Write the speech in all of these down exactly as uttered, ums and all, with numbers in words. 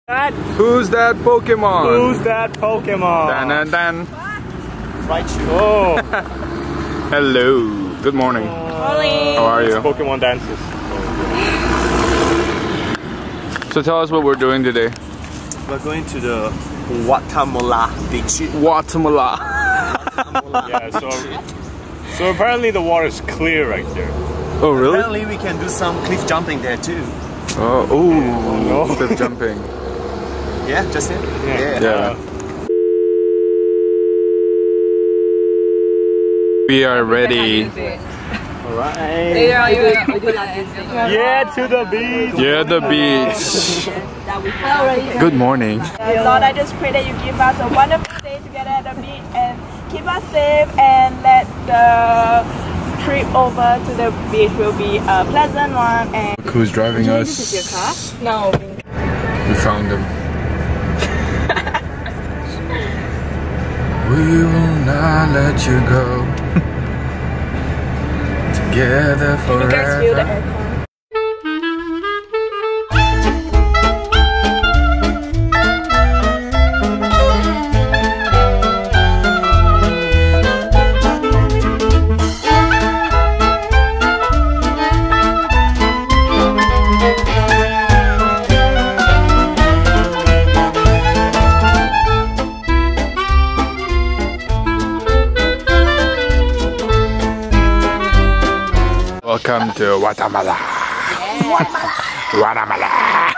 That? Who's that Pokemon? Who's that Pokemon? Dan dan dan. Right. Oh. Hello. Good morning. Morning. How are you? Pokemon dances. So tell us what we're doing today. We're going to the Watamolla Beach. Watamolla. Yeah. So, so apparently the water is clear right there. Oh really? Apparently we can do some cliff jumping there too. Oh, ooh, no. cliff jumping. Yeah, just it. Yeah. Yeah. We are ready. Alright. Yeah, to the beach. Yeah, the beach. Good morning. Lord, I just pray that you give us a wonderful day together at the beach and keep us safe and let the trip over to the beach will be a pleasant one. And who's driving us? This is your car? No. We found him. We will not let you go. Together forever. You guys feel the aircon? Welcome to Watamolla. Watamolla.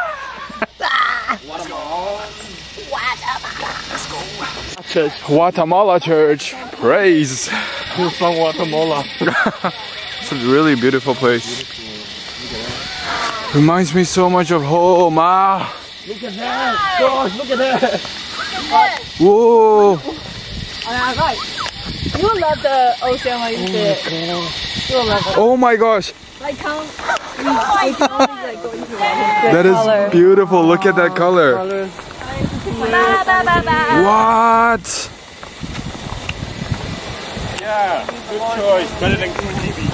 Church. Watamolla Church. Praise. Hillsong Watamolla. It's a really beautiful place. Reminds me so much of home. Ah. Look at that! Gosh, look at that! Whoa. You love the ocean when you see it. You love it. Oh my gosh. Like how I can only like go into it. That is beautiful. Look at that color. Ba, ba, ba, ba. What? Yeah, good choice. Better than two G B.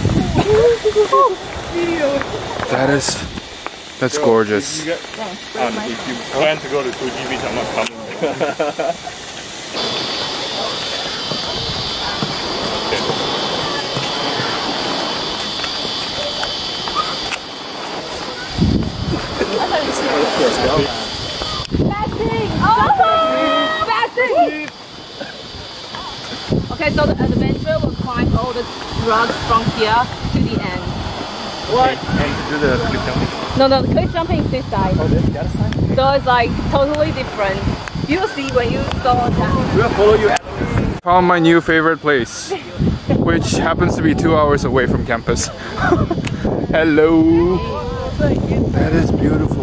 That is, that's gorgeous. If you, get, um, if you plan to go to two G Bs, I'm not coming. Okay, so the adventure will climb all the rocks from here to the end. What? And to do the cliff jumping. No, no, the cliff jumping is this side. Oh, this the other side? So it's like totally different. You'll see when you go down. We'll follow you. Found my new favorite place, which happens to be two hours away from campus. Hello. That is beautiful.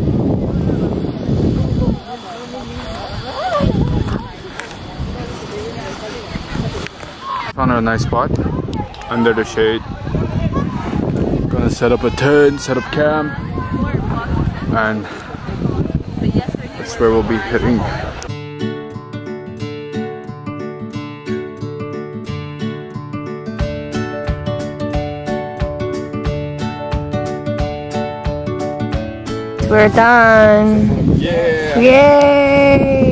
Found a nice spot under the shade. Gonna set up a tent, set up camp, and that's where we'll be hitting. We're done. Yeah. Yay!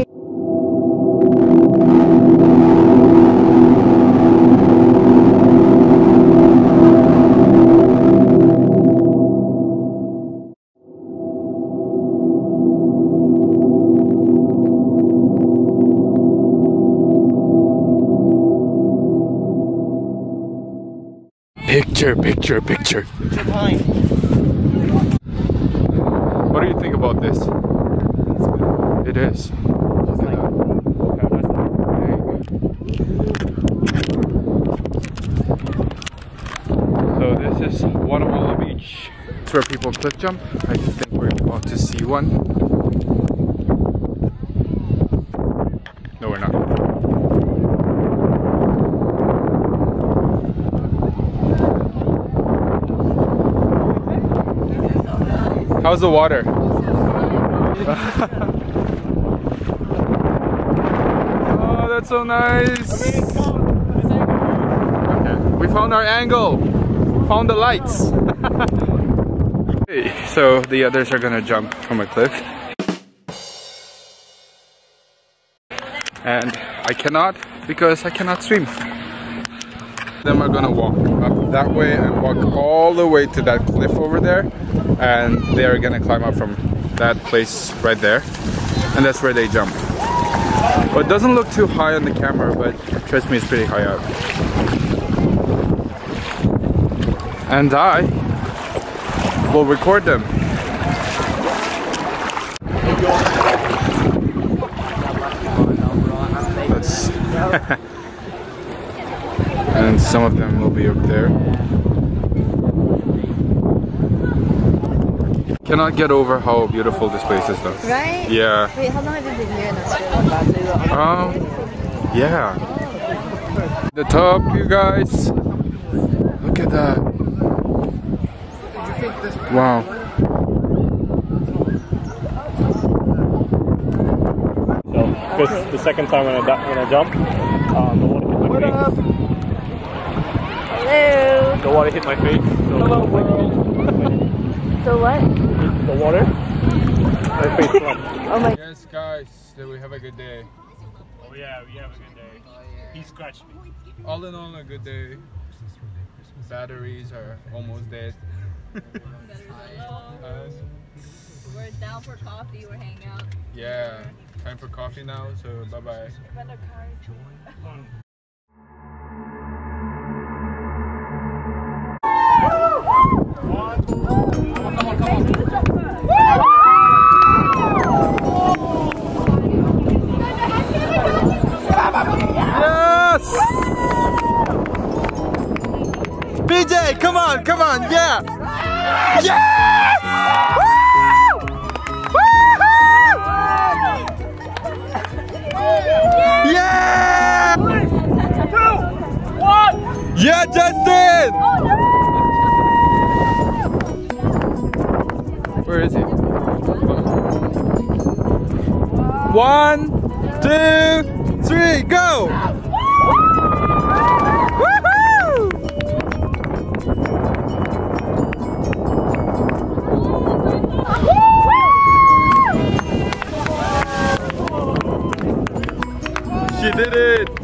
Picture, picture, picture. What do you think about this? It is. Look at that. So this is Watamolla Beach. It's where people cliff jump. I think we're about to see one. No, we're not. How's the water? Oh, that's so nice. Okay, we found our angle. Found the lights. So the others are gonna jump from a cliff. and I cannot because I cannot swim. Then we're gonna walk up that way and walk all the way to that cliff over there, and they are gonna climb up from that place right there, and that's where they jump. But it doesn't look too high on the camera, but trust me, it's pretty high up. And I will record them. That's and some of them will be up there. Cannot get over how beautiful this place is though. Right? Yeah. Wait, how long have you been here in Australia? Um, yeah. The top, you guys. Look at that. Wow. So this is the second time when I when I jump, um, the water hit my face. Hello. The water hit my face. So Hello, world. So what? The water. My face flat. Oh my. Yes, guys. Did we have a good day? Oh yeah, we have a good day. He scratched me. All in all, a good day. Batteries are almost dead. uh, We're down for coffee. We're hanging out. yeah, time for coffee now. So bye bye. Yes! B J, come on, come on, yeah! Yes! Woo! Yeah! Three, two, one! Yeah, Justin! Where is he? One, two, three, go! Woohoo! She did it!